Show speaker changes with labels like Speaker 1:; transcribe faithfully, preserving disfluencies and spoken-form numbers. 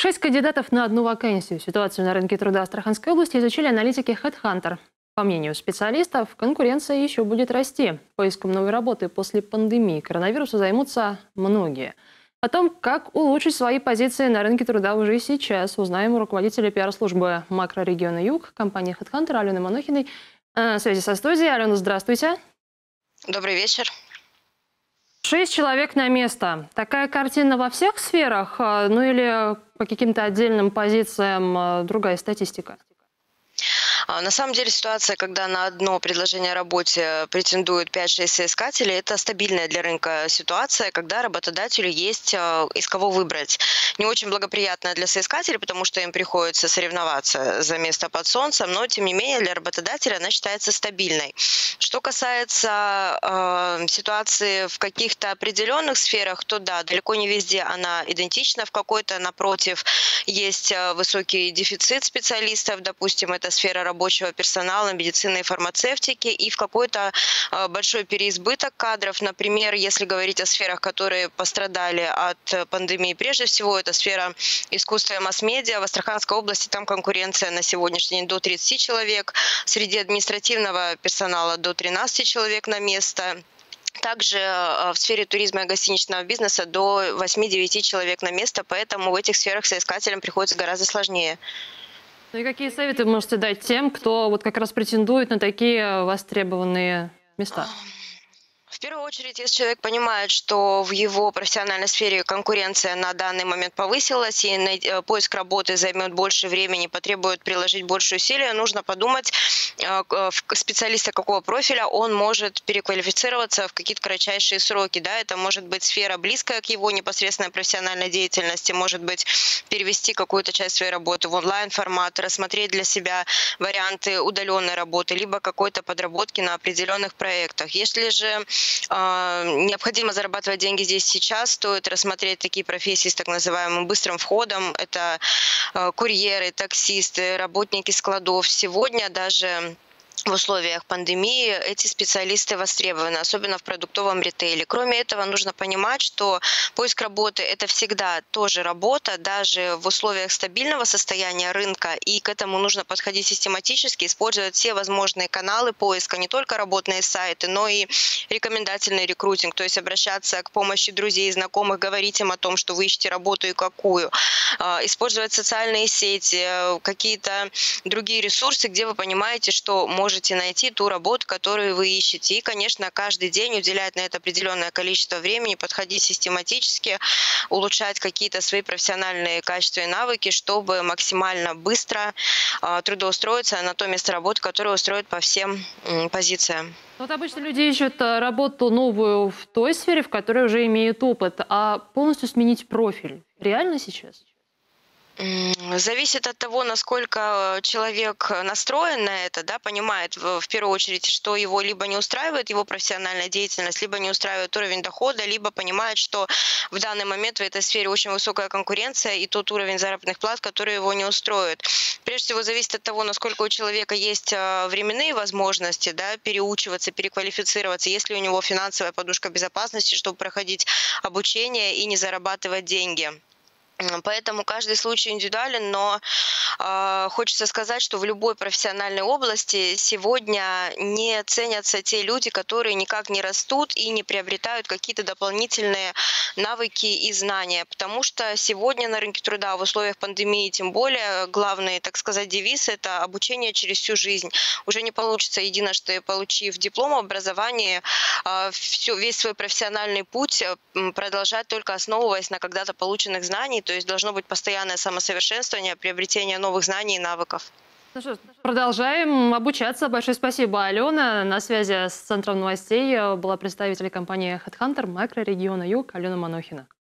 Speaker 1: Шесть кандидатов на одну вакансию. Ситуацию на рынке труда Астраханской области изучили аналитики HeadHunter. По мнению специалистов, конкуренция еще будет расти. Поиском новой работы после пандемии коронавируса займутся многие. О том, как улучшить свои позиции на рынке труда уже сейчас, узнаем у руководителя пиар-службы макрорегиона Юг компании HeadHunter Алены Манохиной. На связи со студией. Алена, здравствуйте.
Speaker 2: Добрый вечер.
Speaker 1: Шесть человек на место. Такая картина во всех сферах? Ну или по каким-то отдельным позициям другая статистика?
Speaker 2: На самом деле ситуация, когда на одно предложение о работе претендуют пять-шесть соискателей, это стабильная для рынка ситуация, когда работодателю есть из кого выбрать. Не очень благоприятная для соискателей, потому что им приходится соревноваться за место под солнцем, но тем не менее для работодателя она считается стабильной. Что касается э, ситуации в каких-то определенных сферах, то да, далеко не везде она идентична, в какой-то, напротив, есть высокий дефицит специалистов, допустим, это сфера рабочего персонала, медицины и фармацевтики, и в какой-то э, большой переизбыток кадров. Например, если говорить о сферах, которые пострадали от пандемии, прежде всего, это сфера искусства и масс-медиа. В Астраханской области там конкуренция на сегодняшний день до тридцати человек, среди административного персонала до тринадцати человек на место. Также в сфере туризма и гостиничного бизнеса до восьми-девяти человек на место, поэтому в этих сферах соискателям приходится гораздо сложнее.
Speaker 1: Ну и какие советы вы можете дать тем, кто вот как раз претендует на такие востребованные места?
Speaker 2: В первую очередь, если человек понимает, что в его профессиональной сфере конкуренция на данный момент повысилась и поиск работы займет больше времени, потребует приложить больше усилий, нужно подумать, специалиста какого профиля он может переквалифицироваться в какие-то кратчайшие сроки. Да? Это может быть сфера близкая к его непосредственной профессиональной деятельности, может быть перевести какую-то часть своей работы в онлайн-формат, рассмотреть для себя варианты удаленной работы, либо какой-то подработки на определенных проектах. Если же необходимо зарабатывать деньги здесь сейчас, стоит рассмотреть такие профессии с так называемым быстрым входом. Это курьеры, таксисты, работники складов. Сегодня даже в условиях пандемии эти специалисты востребованы, особенно в продуктовом ритейле. Кроме этого, нужно понимать, что поиск работы – это всегда тоже работа, даже в условиях стабильного состояния рынка, и к этому нужно подходить систематически, использовать все возможные каналы поиска, не только работные сайты, но и рекомендательный рекрутинг, то есть обращаться к помощи друзей, знакомых, говорить им о том, что вы ищете работу и какую, использовать социальные сети, какие-то другие ресурсы, где вы понимаете, что можно можете найти ту работу, которую вы ищете. И, конечно, каждый день уделять на это определенное количество времени, подходить систематически, улучшать какие-то свои профессиональные качества и навыки, чтобы максимально быстро э, трудоустроиться на то место работы, которое устроит по всем э, позициям.
Speaker 1: Вот обычно люди ищут работу новую в той сфере, в которой уже имеют опыт, а полностью сменить профиль реально сейчас?
Speaker 2: Зависит от того, насколько человек настроен на это, да, понимает в, в первую очередь, что его либо не устраивает его профессиональная деятельность, либо не устраивает уровень дохода, либо понимает, что в данный момент в этой сфере очень высокая конкуренция и тот уровень заработных плат, который его не устроит. Прежде всего зависит от того, насколько у человека есть временные возможности, да, переучиваться, переквалифицироваться, есть ли у него финансовая подушка безопасности, чтобы проходить обучение и не зарабатывать деньги. Поэтому каждый случай индивидуален, но э, хочется сказать, что в любой профессиональной области сегодня не ценятся те люди, которые никак не растут и не приобретают какие-то дополнительные навыки и знания. Потому что сегодня на рынке труда в условиях пандемии, тем более, главный, так сказать, девиз – это обучение через всю жизнь. Уже не получится единожды, получив диплом об образовании, э, все, весь свой профессиональный путь продолжать только основываясь на когда-то полученных знаниях. То есть должно быть постоянное самосовершенствование, приобретение новых знаний и навыков.
Speaker 1: Ну что, продолжаем обучаться. Большое спасибо, Алена. На связи с Центром новостей была представитель компании HeadHunter макрорегиона Юг Алена Манохина.